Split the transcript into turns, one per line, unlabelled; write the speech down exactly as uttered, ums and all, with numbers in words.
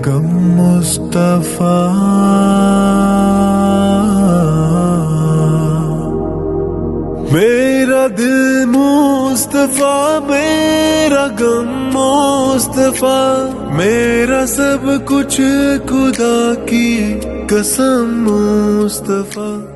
गम मुस्तफा, मेरा दिल मुस्तफा, मेरा गम मुस्तफा, मेरा सब कुछ खुदा की कसम मुस्तफा।